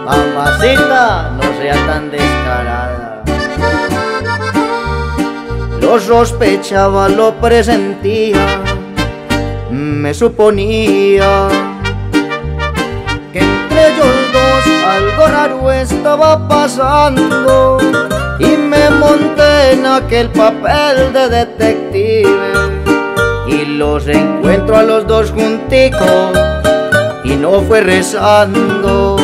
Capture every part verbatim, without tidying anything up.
Mamacita, no sea tan descarada. Lo sospechaba, lo presentía, me suponía que entre ellos dos algo raro estaba pasando, y me monté en aquel papel de detective y los encuentro a los dos junticos, y no fue rezando.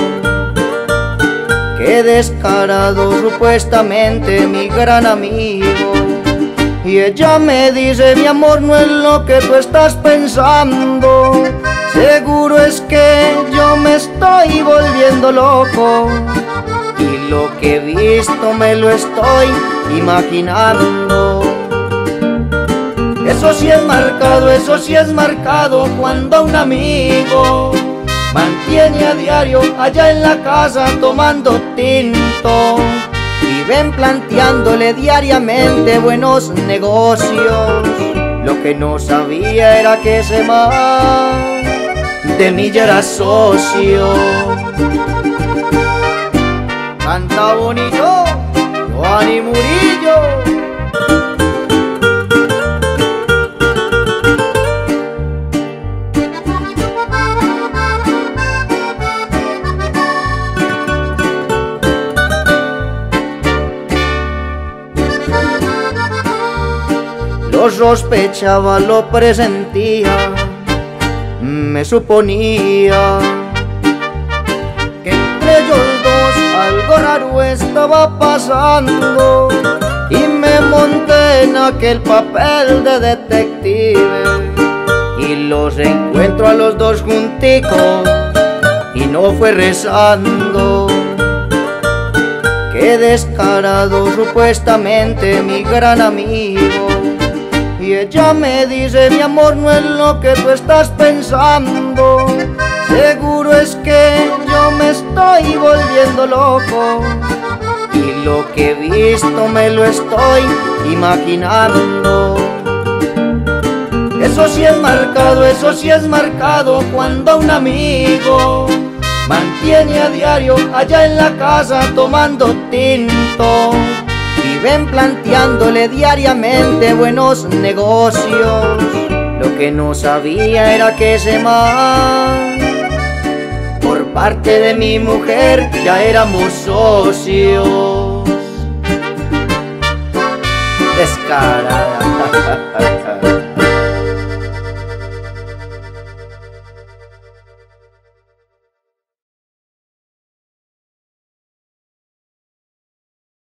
Qué descarado supuestamente mi gran amigo, y ella me dice: mi amor, no es lo que tú estás pensando, seguro es que yo me estoy volviendo loco, y lo que he visto me lo estoy imaginando. Eso sí es marcado, eso sí es marcado cuando un amigo mantiene a diario allá en la casa tomando tinto, y ven planteándole diariamente buenos negocios. Lo que no sabía era que ese man de mí ya era socio. Canta bonito Giovanni Murillo. Lo sospechaba, lo presentía, me suponía que entre ellos dos algo raro estaba pasando, y me monté en aquel papel de detective y los encuentro a los dos junticos, y no fue rezando. Qué descarado supuestamente mi gran amigo, y ella me dice: mi amor, no es lo que tú estás pensando, seguro es que yo me estoy volviendo loco, y lo que he visto me lo estoy imaginando. Eso sí es marcado, eso sí es marcado cuando un amigo mantiene a diario allá en la casa tomando tinto, y ven planteándole diariamente buenos negocios. Lo que no sabía era que ese man, por parte de mi mujer, ya éramos socios.